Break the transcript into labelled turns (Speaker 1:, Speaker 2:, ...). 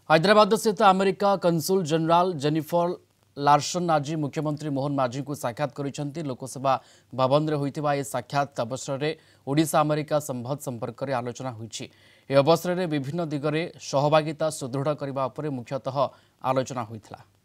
Speaker 1: हैदराबाद स्थित America consul general Jennifer Larsen आज मुख्यमंत्री मोहन माझी को साक्षात कर लोकसेवा भवन में होता यह साक्षात अवसर में ओडिशा अमेरिका संबंध संपर्क में आलोचना होती। यह अवसर में विभिन्न दिगरे सहभागिता सुदृढ़ करने मुख्यतः आलोचना होता।